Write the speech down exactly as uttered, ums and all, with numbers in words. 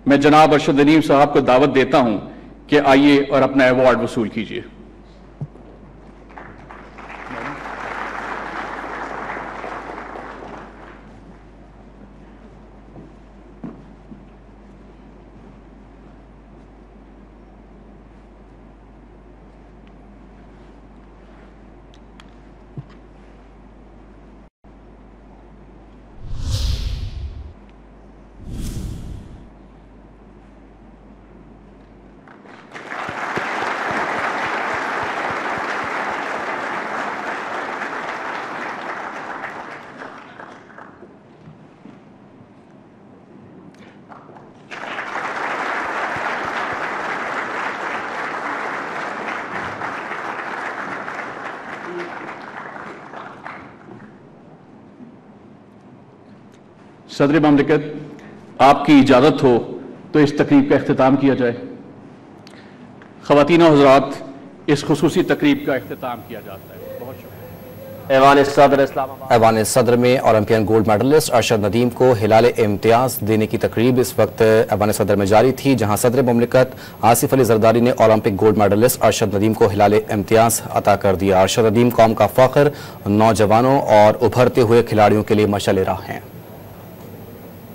मैं जनाब अरशद नदीम साहब को दावत देता हूं कि आइए और अपना अवार्ड वसूल कीजिए। सदर ममलिकत, आपकी इजाज़त हो तो इस तकरीब का इख्तिताम किया जाए। ख़वातीन और हज़रात, इस खुसूसी तकरीब का इख्तिताम किया जाता है। बहुत शुक्रिया। ऐवान सदर इस्लामाबाद ऐवान सदर में Olympian gold medalist Arshad Nadeem को हिलाल इम्तियाज़ देने की तकरीब इस वक्त ऐवान सदर में जारी थी, जहां सदर ममलिकत आसिफ अली जरदारी ने Olympic gold medalist Arshad Nadeem को हिलाल इम्तियाज़ अता कर दिया। अरशद नदीम कौम का फ़ख्र, नौजवानों और उभरते हुए खिलाड़ियों के लिए मशाल राह हैं।